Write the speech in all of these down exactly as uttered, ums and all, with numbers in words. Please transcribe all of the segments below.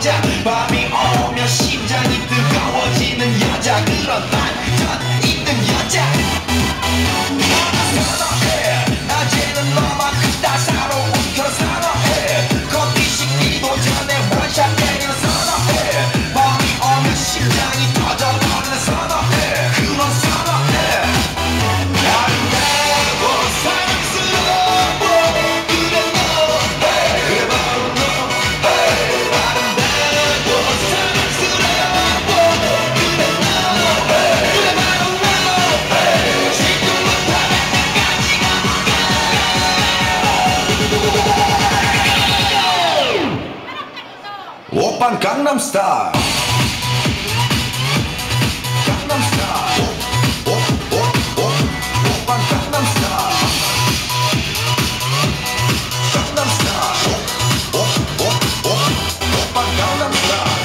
여자 밤이 오면 심장이 뜨거워지는 여자 그런 반전 있는 여자 너는 선어해 낮에는 너만큼 따사로운 그런 선어해 커피 식기도 전에 원샷 때리는 선어해 밤이 오면 심장이 터져버리는 선어해 그런 선어해 아름다워 사랑스러워 그래 너 그래 바로 너 아름다워 사랑스러워 그래 너 그래 바로 너 지금부터 내까지 가볼까 오빤 강남스타일 강남스타일 오, 오, 오, 오, 오빤 강남스타일 강남스타일 오, 오, 오, 오, 오빤 강남스타일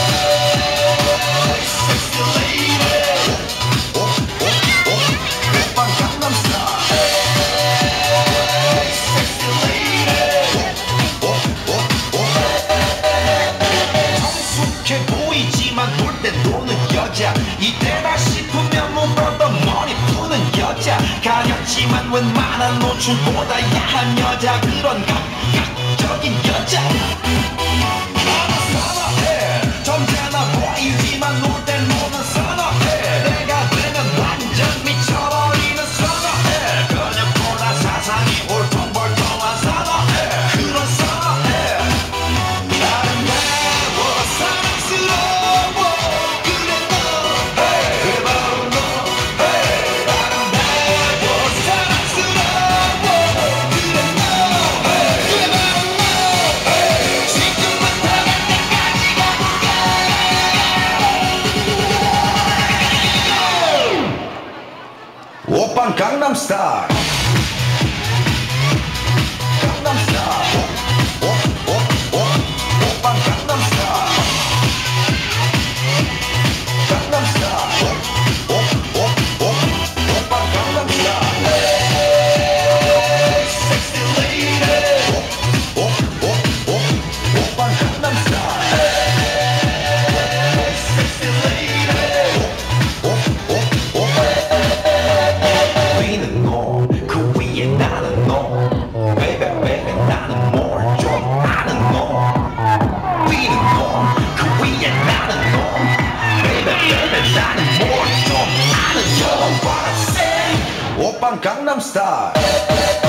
Hey, sexy lady 오, 오, 오, 오, 오빤 강남스타일 Hey, sexy lady 오, 오, 오, 오 성숙해 보이지만 놀 때 노는 여자 이때다 싶으면 무엇보다 머리 푸는 여자 가렸지만 웬만한 노출보다 야한 여자 그런 감각적인 여자 나는 선어해 점잖아 보이지만 놀 때 노는 선어해 내가 되면 완전 미쳐버리는 선어해 그녀보다 사상이 울퉁불퉁한 선어해 그런 선어해 아름다워 사랑스러워 그래 너 그래 바로 너 아름다워 사랑스러워 그래 너 그래 바로 너 지금부터 갈 때까지 가볼까 오빤 강남스타일 강남스타일 오, 오, 오, 오, 오빤 강남스타일 강남스타일 오, 오, 오, 오, 오빤 강남스타일 Hey, sexy lady 오, 오, 오, 오, 오빤 강남스타일 Hey, sexy lady 오, 오, 오, 오 위는 너그 위에 나는 너 Baby baby 나는 뭘 좀 아는 너 위는 너그 위에 나는 너 Baby baby 나는 뭘 좀 아는 너 What I say 오빤 강남스타일